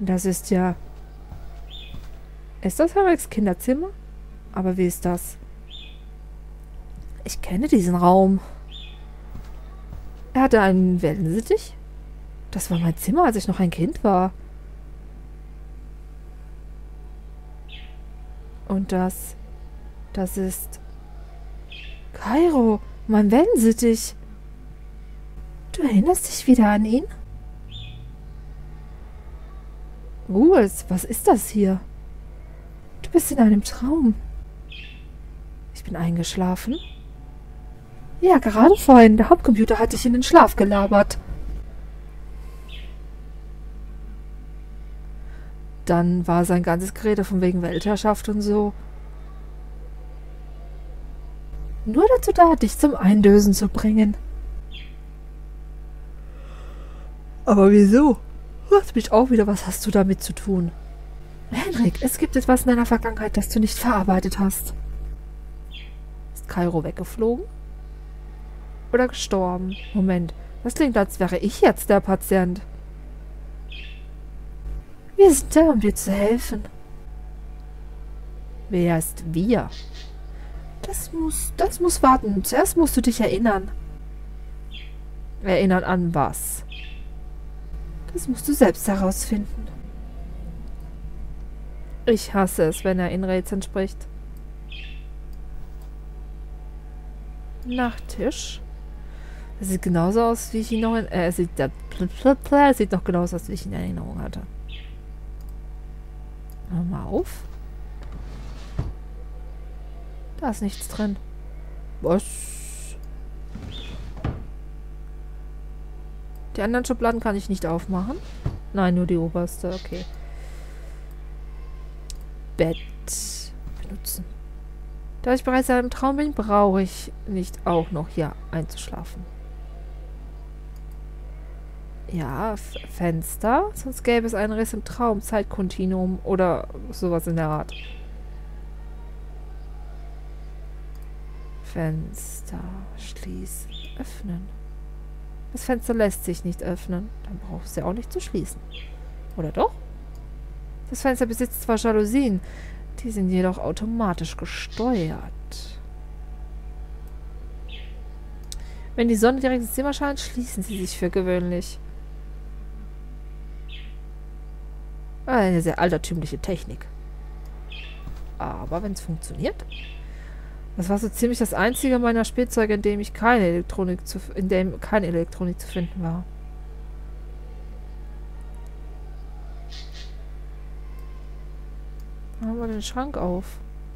Das ist ja... Ist das Harrys Kinderzimmer? Aber wie ist das? Ich kenne diesen Raum. Er hatte einen Wellensittich? Das war mein Zimmer, als ich noch ein Kind war. Und das ist... Kairo, mein Wellensittich. Du erinnerst dich wieder an ihn? Ruhes, was ist das hier? Du bist in einem Traum. Ich bin eingeschlafen. Ja, gerade vorhin. Der Hauptcomputer hat dich in den Schlaf gelabert. Dann war sein ganzes Gerede von wegen Weltherrschaft und so nur dazu da, dich zum Eindösen zu bringen. Aber wieso? Hört mich auch wieder, was hast du damit zu tun? Henrik, es gibt etwas in deiner Vergangenheit, das du nicht verarbeitet hast. Ist Kairo weggeflogen? Oder gestorben? Moment, das klingt, als wäre ich jetzt der Patient. Wir sind da, um dir zu helfen. Wer ist wir? Das muss warten. Zuerst musst du dich erinnern. Erinnern an was? Das musst du selbst herausfinden. Ich hasse es, wenn er in Rätseln spricht. Nachttisch. Das sieht genauso aus, wie ich ihn noch in... sieht noch genauso aus, wie ich ihn in Erinnerung hatte. Hör mal auf. Da ist nichts drin. Was? Die anderen Schubladen kann ich nicht aufmachen. Nein, nur die oberste. Okay. Bett benutzen. Da ich bereits in einem Traum bin, brauche ich nicht auch noch hier einzuschlafen. Ja, Fenster. Sonst gäbe es einen Riss im Traum, Zeitkontinuum oder sowas in der Art. Fenster schließen, öffnen. Das Fenster lässt sich nicht öffnen. Dann brauchst du ja auch nicht zu schließen. Oder doch? Das Fenster besitzt zwar Jalousien, die sind jedoch automatisch gesteuert. Wenn die Sonne direkt ins Zimmer scheint, schließen sie sich für gewöhnlich. Eine sehr altertümliche Technik. Aber wenn es funktioniert... Das war so ziemlich das einzige meiner Spielzeuge, in dem keine Elektronik zu finden war. Machen wir den Schrank auf.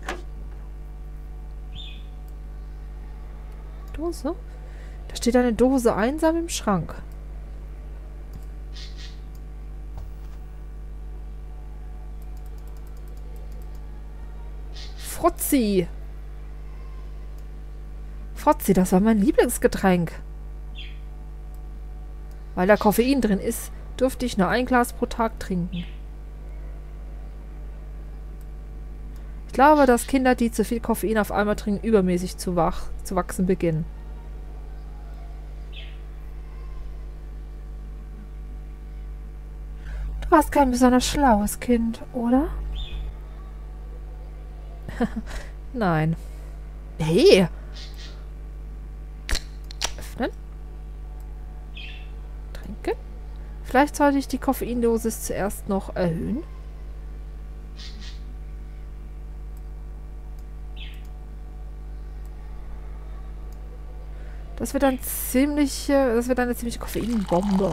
Dose? Da steht eine Dose einsam im Schrank. Frotzi! Frotzi, das war mein Lieblingsgetränk. Weil da Koffein drin ist, durfte ich nur ein Glas pro Tag trinken. Ich glaube, dass Kinder, die zu viel Koffein auf einmal trinken, übermäßig zu wachsen beginnen. Du warst kein besonders schlaues Kind, oder? Nein. Hey! Öffnen. Trinken. Vielleicht sollte ich die Koffeindosis zuerst noch erhöhen. Das wird eine ziemliche Koffeinbombe.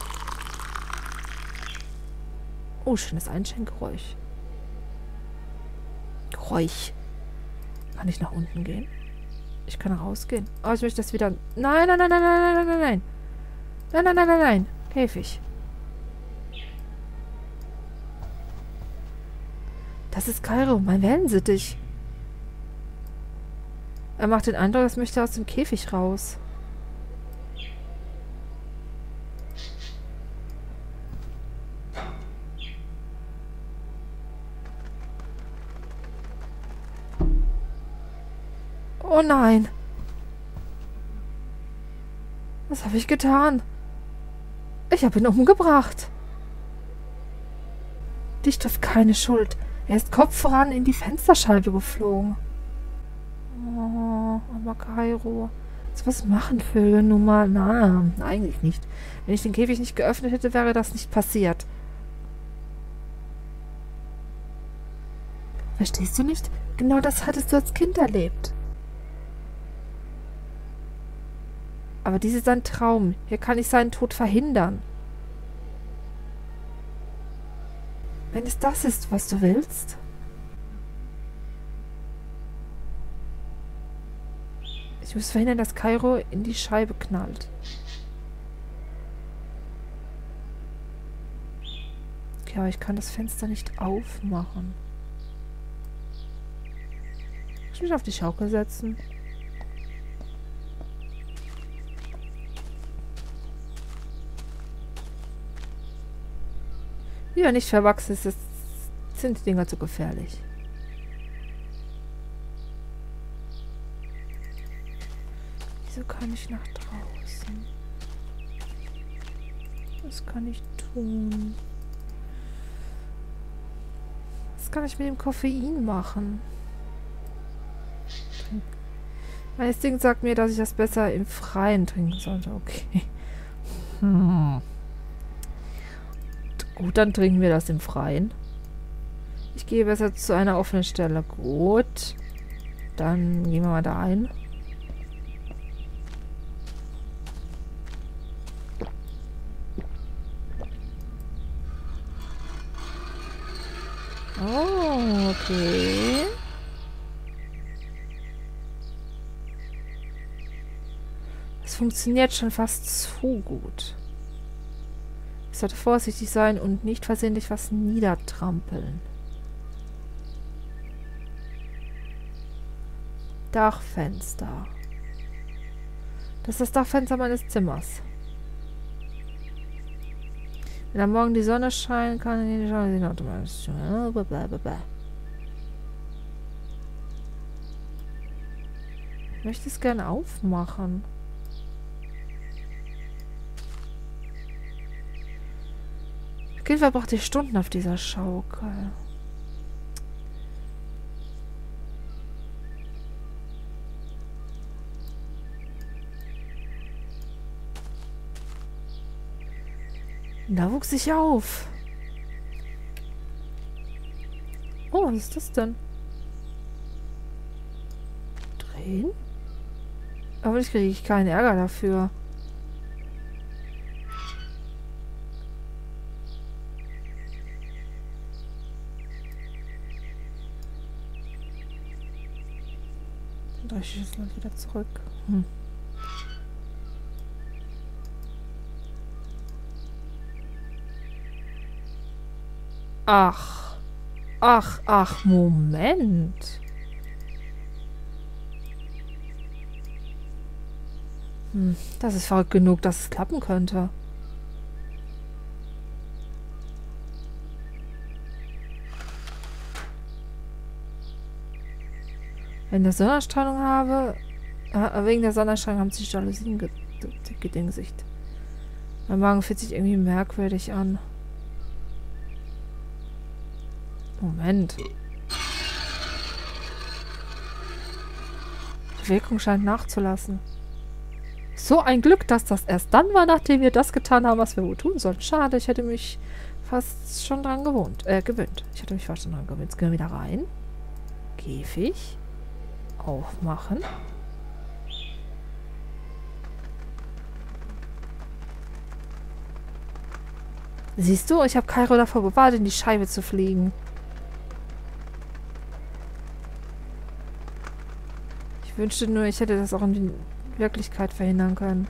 Oh, schönes Einschenkgeräusch. Geräusch. Kann ich nach unten gehen? Ich kann rausgehen. Oh, ich möchte das wieder... Nein, nein, nein, nein, nein, nein, nein, nein, nein. Nein, nein, nein, nein, nein. Käfig. Das ist Kairo, mein Wellensittich. Er macht den Eindruck, als möchte er aus dem Käfig raus. Oh nein. Was habe ich getan? Ich habe ihn umgebracht. Dich trifft keine Schuld. Er ist Kopf voran in die Fensterscheibe geflogen. Oh, aber Kairo. Was machen Vögel nun mal? Na, eigentlich nicht. Wenn ich den Käfig nicht geöffnet hätte, wäre das nicht passiert. Verstehst du nicht? Genau das hattest du als Kind erlebt. Aber dies ist ein Traum. Hier kann ich seinen Tod verhindern. Wenn es das ist, was du willst. Ich muss verhindern, dass Kairo in die Scheibe knallt. Okay, aber ich kann das Fenster nicht aufmachen. Kann ich mich auf die Schaukel setzen? Wie er nicht verwachsen ist, sind die Dinger zu gefährlich. Wieso kann ich nach draußen? Was kann ich tun? Was kann ich mit dem Koffein machen? Mein Instinkt sagt mir, dass ich das besser im Freien trinken sollte. Okay. Gut, dann trinken wir das im Freien. Ich gehe besser zu einer offenen Stelle. Gut. Dann gehen wir mal da ein. Oh, okay. Es funktioniert schon fast zu gut. Ich sollte vorsichtig sein und nicht versehentlich was niedertrampeln. Dachfenster. Das ist das Dachfenster meines Zimmers. Wenn am Morgen die Sonne scheint, kann ich nicht schauen, automatisch. Ich möchte es gerne aufmachen. Auf jeden Fall brauchte ich Stunden auf dieser Schaukel. Da wuchs ich auf. Oh, was ist das denn? Drehen? Aber ich kriege keinen Ärger dafür. Dann drehe ich das mal wieder zurück. Ach. Ach, Moment. Das ist verrückt genug, dass es klappen könnte. Wenn ich Sonnenstrahlung habe... wegen der Sonnenstrahlung haben sich die Jalousien gedingsicht. Mein Magen fühlt sich irgendwie merkwürdig an. Moment. Die Wirkung scheint nachzulassen. So ein Glück, dass das erst dann war, nachdem wir das getan haben, was wir wohl tun sollten. Schade, ich hätte mich fast schon dran gewöhnt. Ich hätte mich fast schon dran gewöhnt. Jetzt gehen wir wieder rein. Käfig. Aufmachen. Siehst du, ich habe Kairo davor bewahrt, in die Scheibe zu fliegen. Ich wünschte nur, ich hätte das auch in die Wirklichkeit verhindern können.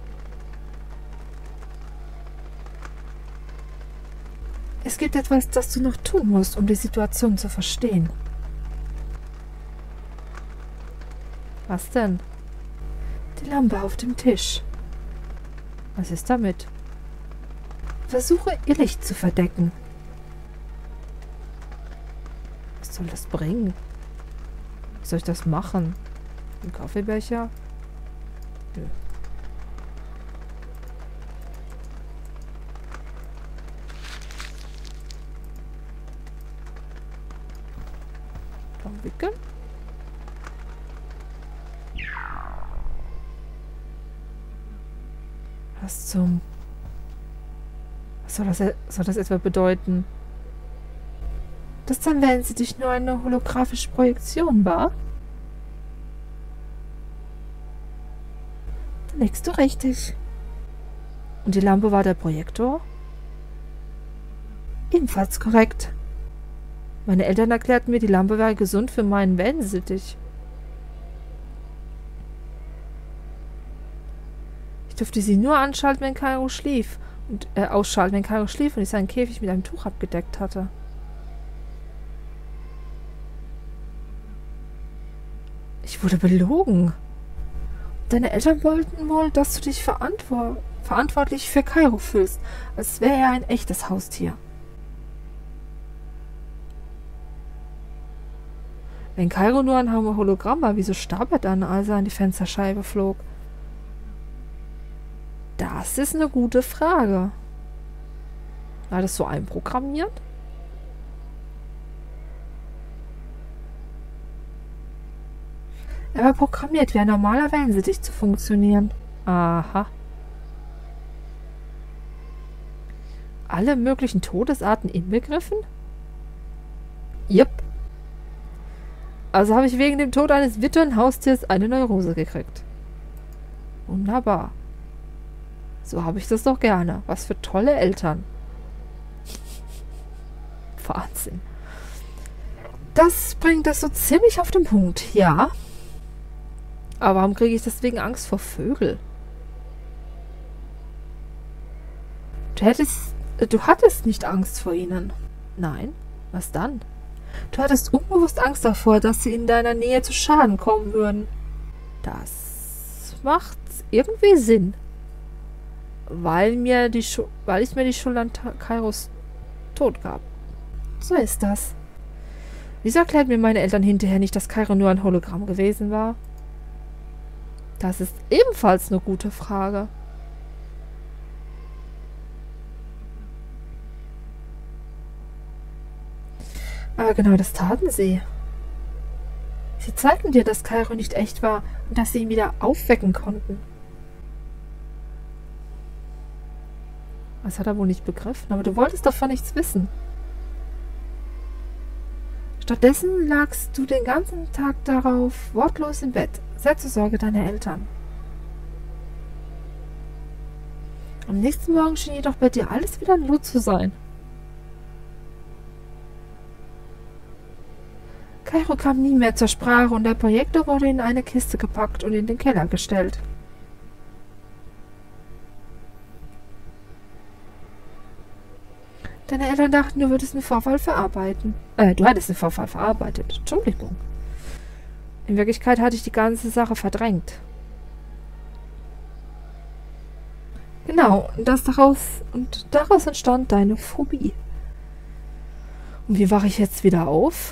Es gibt etwas, das du noch tun musst, um die Situation zu verstehen. Was denn? Die Lampe auf dem Tisch. Was ist damit? Versuche, ihr Licht zu verdecken. Was soll das bringen? Wie soll ich das machen? Ein Kaffeebecher? Nö. wickeln. Was zum... Was soll das etwa bedeuten? Dass dann Wellensittich nur eine holographische Projektion war? Dann liegst du richtig. Und die Lampe war der Projektor? Ebenfalls korrekt. Meine Eltern erklärten mir, die Lampe wäre gesund für meinen Wellensittich. Ich durfte sie nur anschalten, wenn Kairo schlief. Und ausschalten, wenn Kairo schlief und ich seinen Käfig mit einem Tuch abgedeckt hatte. Ich wurde belogen. Deine Eltern wollten wohl, dass du dich verantwortlich für Kairo fühlst, als wäre er ein echtes Haustier. Wenn Kairo nur ein Hologramm war, wieso starb er dann, als er an die Fensterscheibe flog? Das ist eine gute Frage. War das so einprogrammiert? Er war programmiert, wie ein normaler Wellensittich zu funktionieren. Aha. Alle möglichen Todesarten inbegriffen? Jupp. Also habe ich wegen dem Tod eines virtuellen Haustiers eine Neurose gekriegt. Wunderbar. So habe ich das doch gerne. Was für tolle Eltern. Wahnsinn. Das bringt das so ziemlich auf den Punkt, ja. Aber warum kriege ich deswegen Angst vor Vögeln? Du hattest nicht Angst vor ihnen. Nein, was dann? Du hattest unbewusst Angst davor, dass sie in deiner Nähe zu Schaden kommen würden. Das macht irgendwie Sinn. Weil ich mir die Schuld an Kairos Tod gab. So ist das. Wieso erklärt mir meine Eltern hinterher nicht, dass Kairo nur ein Hologramm gewesen war? Das ist ebenfalls eine gute Frage. Aber genau das taten sie. Sie zeigten dir, dass Kairo nicht echt war und dass sie ihn wieder aufwecken konnten. Das hat er wohl nicht begriffen, aber du wolltest davon nichts wissen. Stattdessen lagst du den ganzen Tag darauf, wortlos im Bett, sehr zur Sorge deiner Eltern. Am nächsten Morgen schien jedoch bei dir alles wieder nur zu sein. Kairo kam nie mehr zur Sprache und der Projektor wurde in eine Kiste gepackt und in den Keller gestellt. Deine Eltern dachten, du würdest den Vorfall verarbeiten. Du hattest den Vorfall verarbeitet. Entschuldigung. In Wirklichkeit hatte ich die ganze Sache verdrängt. Genau, und daraus entstand deine Phobie. Und wie wache ich jetzt wieder auf?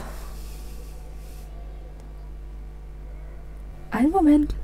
Einen Moment.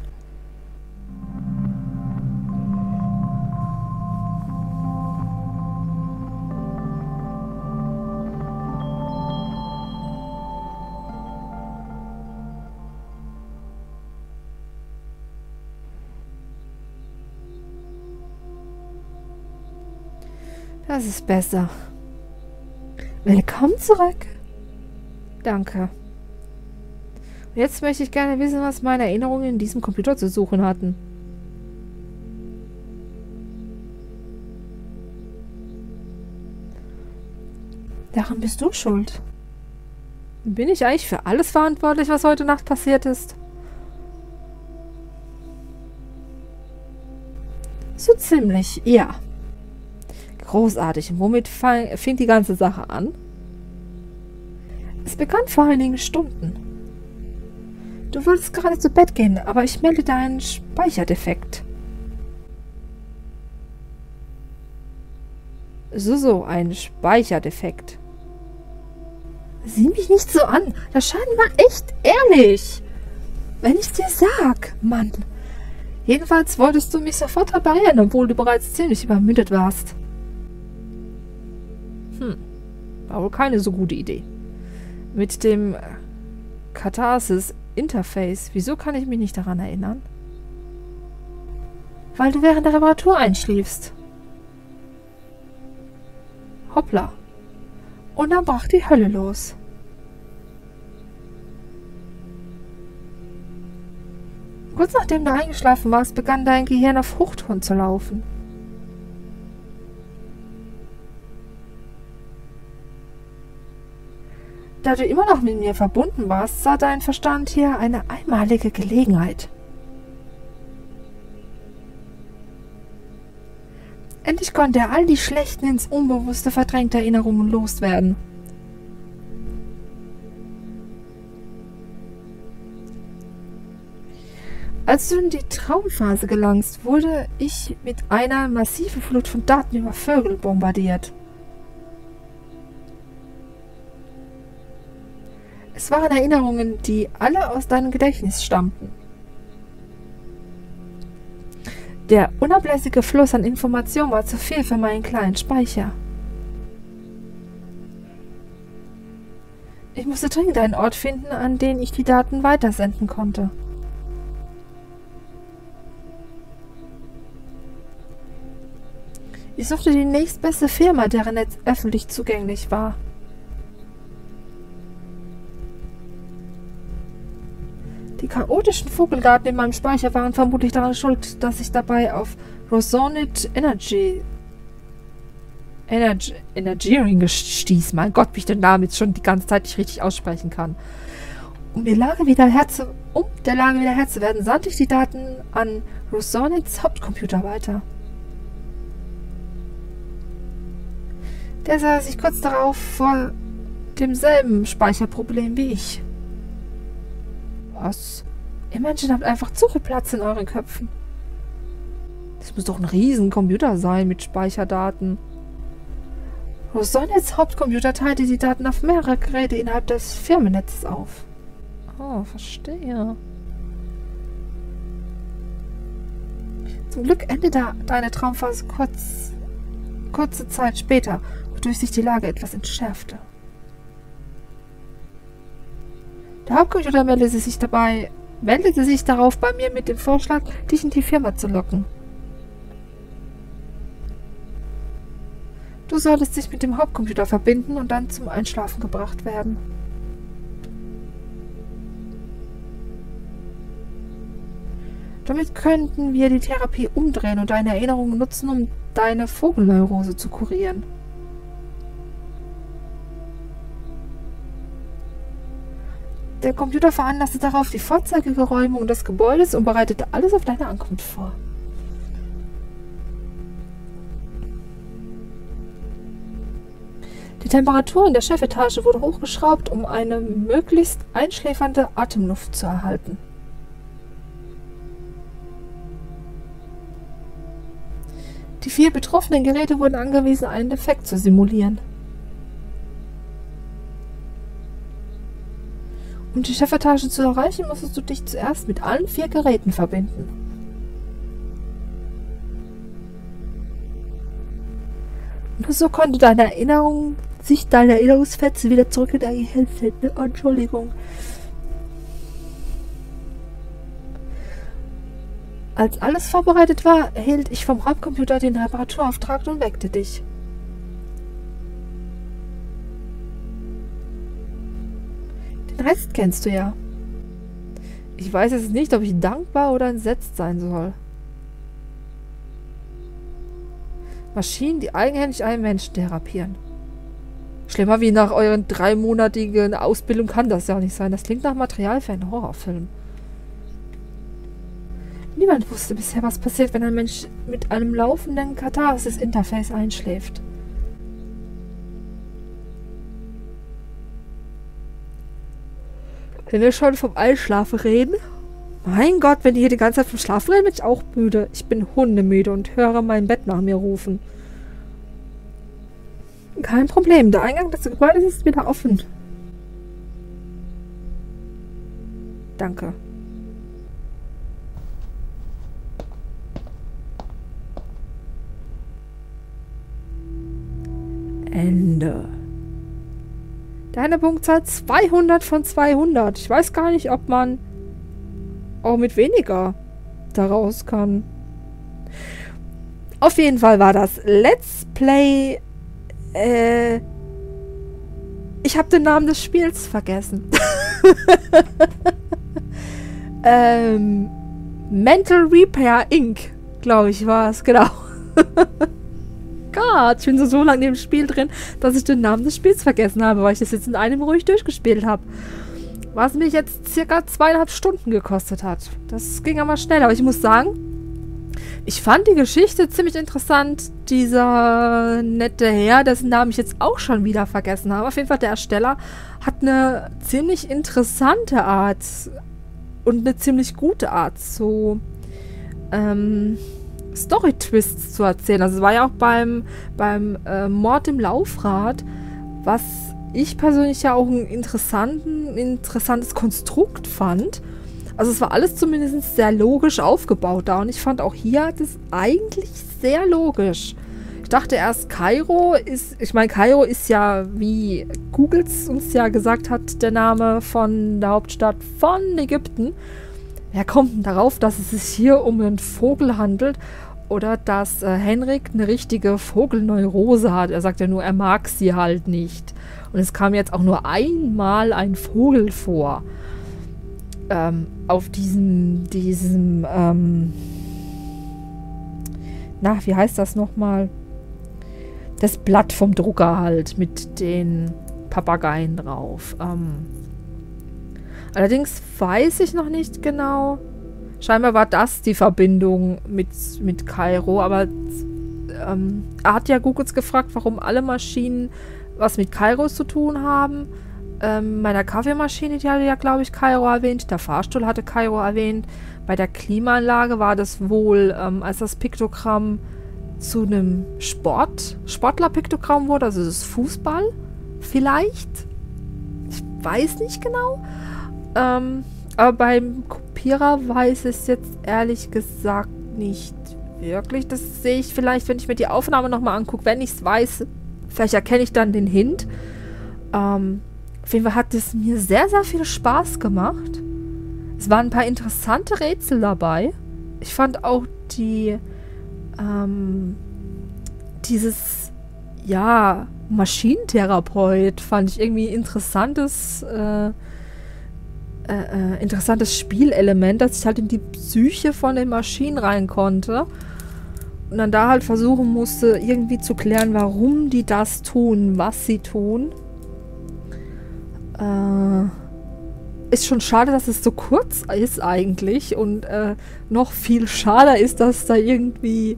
Das ist besser. Willkommen zurück. Danke. Und jetzt möchte ich gerne wissen, was meine Erinnerungen in diesem Computer zu suchen hatten. Daran bist du schuld. Bin ich eigentlich für alles verantwortlich, was heute Nacht passiert ist? So ziemlich, ja. Großartig. Und womit fing die ganze Sache an? Es begann vor einigen Stunden. Du wolltest gerade zu Bett gehen, aber ich meldete einen Speicherdefekt. So, ein Speicherdefekt. Sieh mich nicht so an. Der Schaden war echt ehrlich. Wenn ich dir sag, Mann. Jedenfalls wolltest du mich sofort reparieren, obwohl du bereits ziemlich übermüdet warst. War wohl keine so gute Idee. Mit dem Katharsis Interface. Wieso kann ich mich nicht daran erinnern? Weil du während der Reparatur einschliefst. Hoppla. Und dann brach die Hölle los. Kurz nachdem du eingeschlafen warst, begann dein Gehirn auf Hochtouren zu laufen. Da du immer noch mit mir verbunden warst, sah dein Verstand hier eine einmalige Gelegenheit. Endlich konnte er all die schlechten, ins Unbewusste verdrängte Erinnerungen loswerden. Als du in die Traumphase gelangst, wurde ich mit einer massiven Flut von Daten über Vögel bombardiert. Es waren Erinnerungen, die alle aus deinem Gedächtnis stammten. Der unablässige Fluss an Informationen war zu viel für meinen kleinen Speicher. Ich musste dringend einen Ort finden, an den ich die Daten weitersenden konnte. Ich suchte die nächstbeste Firma, deren Netz öffentlich zugänglich war. Die chaotischen Vogeldaten in meinem Speicher waren vermutlich daran schuld, dass ich dabei auf Rosonit Energiering stieß. Mein Gott, wie ich den Namen jetzt schon die ganze Zeit nicht richtig aussprechen kann. Um der Lage wieder Herr zu werden, sandte ich die Daten an Rosonits Hauptcomputer weiter. Der sah sich kurz darauf vor demselben Speicherproblem wie ich. Was? Ihr Menschen habt einfach zu viel Platz in euren Köpfen. Das muss doch ein riesen Computer sein mit Speicherdaten. Rosonits Hauptcomputer teilte die Daten auf mehrere Geräte innerhalb des Firmennetzes auf. Oh, verstehe. Zum Glück endete deine Traumphase kurze Zeit später, wodurch sich die Lage etwas entschärfte. Der Hauptcomputer meldete sich darauf bei mir mit dem Vorschlag, dich in die Firma zu locken. Du solltest dich mit dem Hauptcomputer verbinden und dann zum Einschlafen gebracht werden. Damit könnten wir die Therapie umdrehen und deine Erinnerungen nutzen, um deine Vogelneurose zu kurieren. Der Computer veranlasste darauf die Vorzeigegeräumung des Gebäudes und bereitete alles auf deine Ankunft vor. Die Temperatur in der Chefetage wurde hochgeschraubt, um eine möglichst einschläfernde Atemluft zu erhalten. Die 4 betroffenen Geräte wurden angewiesen, einen Defekt zu simulieren. Um die Chefetage zu erreichen, musstest du dich zuerst mit allen 4 Geräten verbinden. Nur so konnte deine Erinnerungsfetzen wieder zurück in dein Gehirn finden. Oh, Entschuldigung. Als alles vorbereitet war, erhielt ich vom Hauptcomputer den Reparaturauftrag und weckte dich. Den Rest kennst du ja. Ich weiß jetzt nicht, ob ich dankbar oder entsetzt sein soll. Maschinen, die eigenhändig einen Menschen therapieren. Schlimmer wie nach euren 3-monatigen Ausbildung kann das ja nicht sein. Das klingt nach Material für einen Horrorfilm. Niemand wusste bisher, was passiert, wenn ein Mensch mit einem laufenden Katharsis-Interface einschläft. Wenn wir schon vom Einschlafen reden? Mein Gott, wenn die hier die ganze Zeit vom Schlafen reden, bin ich auch müde. Ich bin hundemüde und höre mein Bett nach mir rufen. Kein Problem, der Eingang des Gebäudes ist wieder offen. Danke. Ende. Deine Punktzahl 200 von 200. Ich weiß gar nicht, ob man auch mit weniger daraus kann. Auf jeden Fall war das Let's Play. Ich habe den Namen des Spiels vergessen. Mental Repair Inc. glaube ich war es, genau. Gott, ich bin so lange in dem Spiel drin, dass ich den Namen des Spiels vergessen habe, weil ich das jetzt in einem ruhig durchgespielt habe. Was mich jetzt circa 2,5 Stunden gekostet hat. Das ging aber schnell, aber ich muss sagen, ich fand die Geschichte ziemlich interessant. Dieser nette Herr, dessen Namen ich jetzt auch schon wieder vergessen habe. Auf jeden Fall der Ersteller hat eine ziemlich interessante Art und eine ziemlich gute Art, so Story-Twists zu erzählen. Also es war ja auch beim Mord im Laufrad, was ich persönlich ja auch ein interessantes Konstrukt fand. Also es war alles zumindest sehr logisch aufgebaut da und ich fand auch hier das eigentlich sehr logisch. Ich dachte erst, Kairo ist ja, wie Google uns ja gesagt hat, der Name von der Hauptstadt von Ägypten. Wer kommt denn darauf, dass es sich hier um einen Vogel handelt oder dass Henrik eine richtige Vogelneurose hat? Er sagt ja nur, er mag sie halt nicht. Und es kam jetzt auch nur einmal ein Vogel vor. Auf diesem wie heißt das nochmal? Das Blatt vom Drucker halt mit den Papageien drauf. Allerdings weiß ich noch nicht genau. Scheinbar war das die Verbindung mit Kairo, aber er hat ja Googles gefragt, warum alle Maschinen was mit Kairo zu tun haben. Meiner Kaffeemaschine, die hatte ja, glaube ich, Kairo erwähnt. Der Fahrstuhl hatte Kairo erwähnt. Bei der Klimaanlage war das wohl, als das Piktogramm zu einem Sportler-Piktogramm wurde, also das Fußball vielleicht. Ich weiß nicht genau. Aber beim Kopierer weiß ich es jetzt ehrlich gesagt nicht wirklich. Das sehe ich vielleicht, wenn ich mir die Aufnahme nochmal angucke. Wenn ich es weiß, vielleicht erkenne ich dann den Hint. Auf jeden Fall hat es mir sehr, sehr viel Spaß gemacht. Es waren ein paar interessante Rätsel dabei. Ich fand auch dieses, ja, Maschinentherapeut fand ich irgendwie interessantes Spielelement, dass ich halt in die Psyche von den Maschinen rein konnte und dann da halt versuchen musste, irgendwie zu klären, warum die das tun, was sie tun. Ist schon schade, dass es so kurz ist eigentlich und noch viel schade ist, dass da irgendwie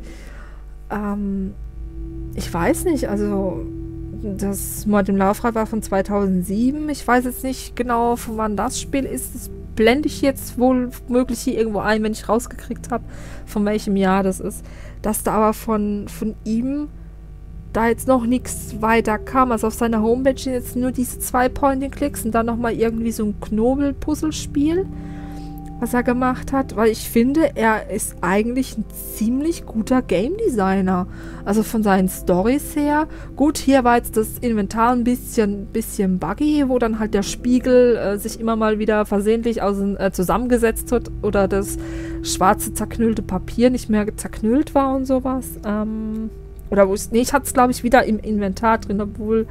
ich weiß nicht, also das Mord im Laufrad war von 2007. Ich weiß jetzt nicht genau, von wann das Spiel ist. Das blende ich jetzt wohl möglich hier irgendwo ein, wenn ich rausgekriegt habe, von welchem Jahr das ist. Dass da aber von ihm da jetzt noch nichts weiter kam. Also auf seiner Homepage sind jetzt nur diese 2 Point-and-Clicks und dann nochmal irgendwie so ein Knobel-Puzzlespiel, was er gemacht hat, weil ich finde, er ist eigentlich ein ziemlich guter Game Designer. Also von seinen Storys her. Gut, hier war jetzt das Inventar ein bisschen buggy, wo dann halt der Spiegel sich immer mal wieder versehentlich zusammengesetzt hat oder das schwarze zerknüllte Papier nicht mehr zerknüllt war und sowas. Oder wo es, nee, ich hatte es, glaube ich, wieder im Inventar drin, obwohl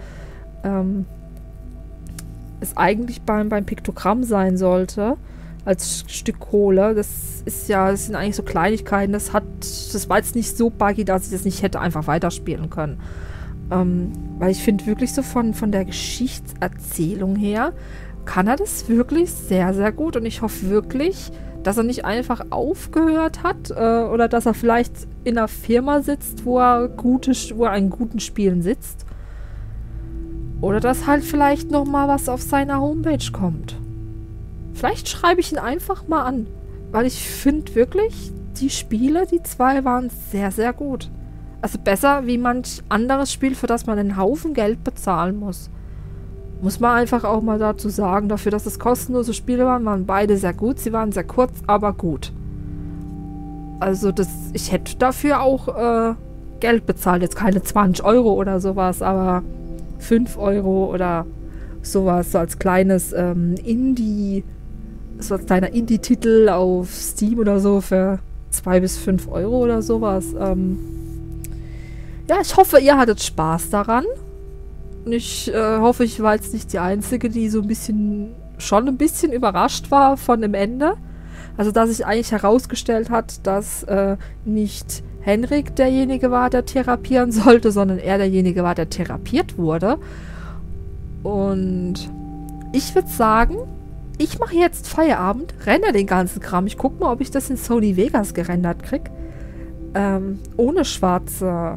es eigentlich beim Piktogramm sein sollte. Als Stück Kohle. Das sind eigentlich so Kleinigkeiten. Das war jetzt nicht so buggy, dass ich das nicht hätte einfach weiterspielen können. Weil ich finde wirklich so von der Geschichtserzählung her kann er das wirklich sehr, sehr gut. Und ich hoffe wirklich, dass er nicht einfach aufgehört hat oder dass er vielleicht in einer Firma sitzt, wo er an guten Spielen sitzt. Oder dass halt vielleicht nochmal was auf seiner Homepage kommt. Vielleicht schreibe ich ihn einfach mal an, weil ich finde wirklich, die Spiele, die 2 waren sehr, sehr gut. Also besser wie manch anderes Spiel, für das man einen Haufen Geld bezahlen muss. Muss man einfach auch mal dazu sagen, dafür, dass es kostenlose Spiele waren beide sehr gut. Sie waren sehr kurz, aber gut. Also ich hätte dafür auch Geld bezahlt. Jetzt keine 20 € oder sowas, aber 5 € oder sowas, so als kleines so als kleiner Indie-Titel auf Steam oder so für 2 bis 5 Euro oder sowas. Ja, ich hoffe, ihr hattet Spaß daran. Und ich hoffe, ich war jetzt nicht die Einzige, die so schon ein bisschen überrascht war von dem Ende. Also, dass sich eigentlich herausgestellt hat, dass nicht Henrik derjenige war, der therapieren sollte, sondern er derjenige war, der therapiert wurde. Und ich würde sagen, ich mache jetzt Feierabend, renne den ganzen Kram. Ich gucke mal, ob ich das in Sony Vegas gerendert kriege. Ohne schwarze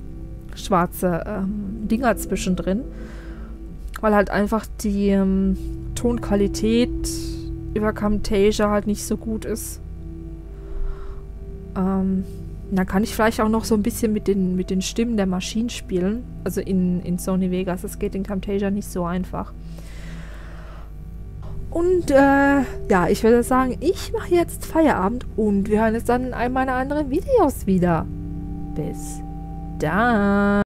Dinger zwischendrin. Weil halt einfach die Tonqualität über Camtasia halt nicht so gut ist. Dann kann ich vielleicht auch noch so ein bisschen mit den Stimmen der Maschinen spielen. Also in Sony Vegas. Das geht in Camtasia nicht so einfach. Und ja, ich würde sagen, ich mache jetzt Feierabend und wir hören uns dann in einem meiner anderen Videos wieder. Bis dann.